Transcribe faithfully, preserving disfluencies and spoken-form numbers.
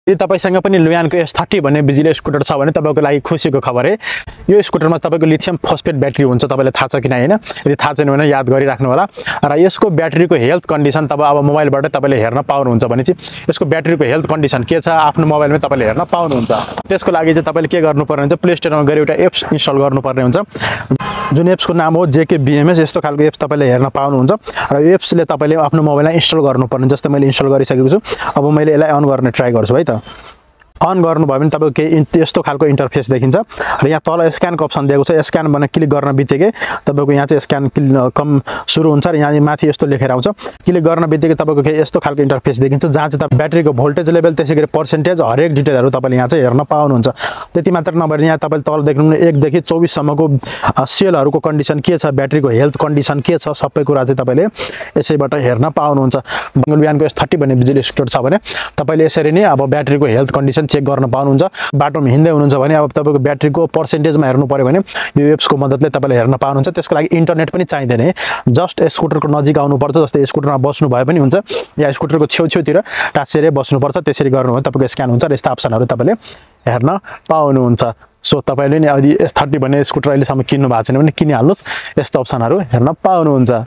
यदि तपाईसँग पनि लुयानको एस थर्टी भन्ने बिजुली स्कुटर छ भने तपाईको लागि खुसीको खबर है। यो स्कुटरमा तपाईको लिथियम फोस्फेट ब्याट्री हुन्छ, तपाईलाई थाहा छ कि हैन? यदि थाहा छैन भने याद गरिराख्नु होला। र यसको ब्याट्रीको हेल्थ कन्डिसन तब अब मोबाइलबाट तपाईले हेर्न पाउनुहुन्छ भने चाहिँ यसको ब्याट्रीको हेल्थ कन्डिसन के छ आफ्नो मोबाइलमा तपाईले हेर्न पाउनुहुन्छ। त्यसको लागि चाहिँ तपाईले के गर्नुपर्ने हुन्छ, प्ले स्टोरमा गएर एउटा एप्स इन्स्टल गर्नुपर्ने हुन्छ, जुन एप्सको नाम हो जेके बीएमएस। यस्तो खालको एप्स तपाईले हेर्न पाउनुहुन्छ र यो एप्सले तपाईले आफ्नो मोबाइलमा इन्स्टल गर्नुपर्ने। जस्तै मैले इन्स्टल गरिसकेको छु, अब मैले यसलाई अन गर्ने ट्राई गर्छु है त। अन गर्नुभयो भने तपाईको के यस्तो खालको इन्टरफेस देखिन्छ र यहाँ तल स्क्यानको अप्सन दिएको छ। स्क्यान भने क्लिक गर्न बित्तिकै तपाईको यहाँ चाहिँ स्क्यान कम सुरु हुन्छ र यहाँ माथि यस्तो लेखेर आउँछ। क्लिक गर्न बित्तिकै तपाईको के यस्तो खालको इन्टरफेस देखिन्छ जहाँ चाहिँ तपाईँ ब्याट्रीको भोल्टेज लेभल त्यसैगरी पर्सेन्टेज हरेक डिटेलहरु तपाईले यहाँ चाहिँ हेर्न पाउनुहुन्छ। त्यति मात्र नभएर यहाँ तपाईले तल देख्नुहुने एक देखि चौबीस सम्मको सेलहरुको कन्डिसन के छ, ब्याट्रीको हेल्थ कन्डिसन के छ, सबै कुरा चाहिँ तपाईले यसैबाट हेर्न पाउनुहुन्छ। लुयानको एस थर्टी भन्ने बिजुली स्कुटर छ भने तपाईले यसरी नै अब ब्याट्रीको हेल्थ कन्डिसन चेक गर्न पाउनुहुन्छ। बाटोमा हिँड्दै हुनुहुन्छ भने अब तपाईको ब्याट्रीको पर्सेन्टेजमा हेर्नु पर्यो भने यो एप्सको मद्दतले तपाईले हेर्न पाउनुहुन्छ। त्यसको लागि इन्टरनेट पनि चाहिँदैन है, जस्ट स्कुटरको नजिक आउनुपर्छ। जस्तै स्कुटरमा बस्नु भए पनि हुन्छ या स्कुटरको छेउछेउतिर टाँसेरै बस्नुपर्छ। त्यसरी गर्नु भने तपाईको स्क्यान हुन्छ र यस्ता अप्सनहरु तपाईले हेर्न पाउनुहुन्छ। सो तपाईले नि यदि एस थर्टी भन्ने स्कुटर अहिलेसम्म किन्नु भएको छैन भने किनिहाल्नुस्, यस्तो अप्सनहरु हेर्न पाउनुहुन्छ।